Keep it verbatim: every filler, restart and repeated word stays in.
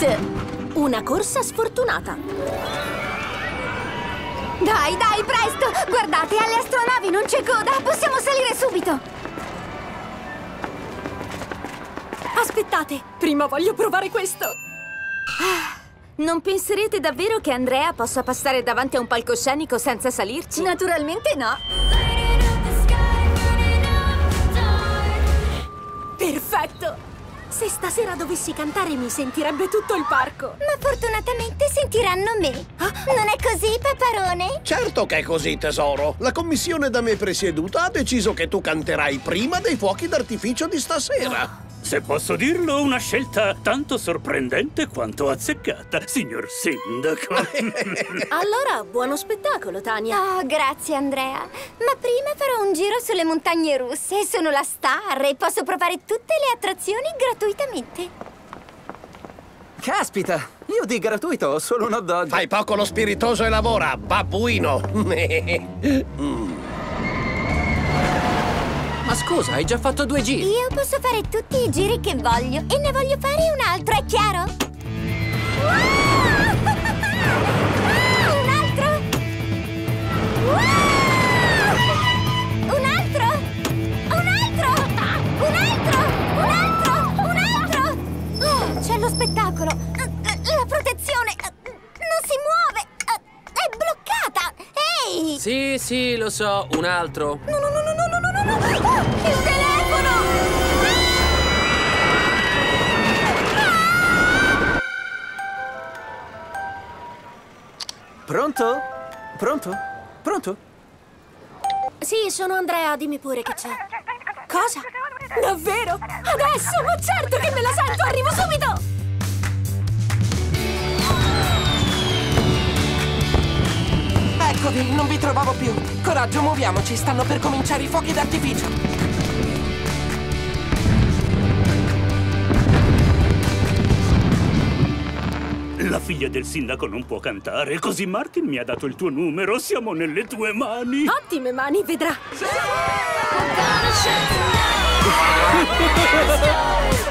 Race! Una corsa sfortunata. Dai, dai, presto! Guardate, alle astronavi non c'è coda! Possiamo salire subito! Aspettate, prima voglio provare questo. Non penserete davvero che Andrea possa passare davanti a un palcoscenico senza salirci? Naturalmente no! Perfetto! Se stasera dovessi cantare mi sentirebbe tutto il parco. Ma fortunatamente sentiranno me. Non è così, Paparone? Certo che è così, tesoro. La commissione da me presieduta ha deciso che tu canterai prima dei fuochi d'artificio di stasera. Se posso dirlo, una scelta tanto sorprendente quanto azzeccata, signor Sindaco. Allora, buono spettacolo, Tania. Oh, grazie, Andrea. Ma prima farò un giro sulle montagne russe. Sono la star e posso provare tutte le attrazioni gratuitamente. Caspita, io di gratuito ho solo un hot dog. Fai poco lo spiritoso e lavora, babbuino. mm. Ma scusa, hai già fatto due giri. Io posso fare tutti i giri che voglio e ne voglio fare un altro, è chiaro? Wow! Un altro? Wow! Un altro? Un altro? Un altro? Un altro? Un altro? Oh, c'è lo spettacolo. La protezione non si muove. È bloccata. Ehi! Sì, sì, lo so, un altro. No, no, no, no, no, no, no, no! Oh, il telefono! Ah! Pronto? Pronto? Pronto? Sì, sono Andrea, dimmi pure che c'è. Cosa? Davvero? Adesso? Ma certo che me la sento, arrivo subito! Eccovi, non vi trovavo più. Coraggio, muoviamoci, stanno per cominciare i fuochi d'artificio. La figlia del sindaco non può cantare, così Martin mi ha dato il tuo numero. Siamo nelle tue mani. Ottime mani, vedrà. Sì!